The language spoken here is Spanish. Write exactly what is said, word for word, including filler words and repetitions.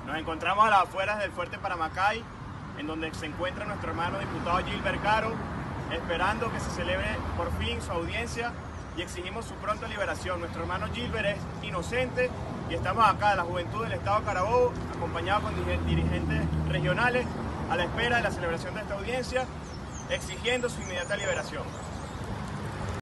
Nos encontramos a las afueras del Fuerte Paramacay, en donde se encuentra nuestro hermano diputado Gilbert Caro, esperando que se celebre por fin su audiencia y exigimos su pronta liberación. Nuestro hermano Gilbert es inocente y estamos acá, la juventud del Estado Carabobo, acompañados con dirigentes regionales, a la espera de la celebración de esta audiencia, exigiendo su inmediata liberación.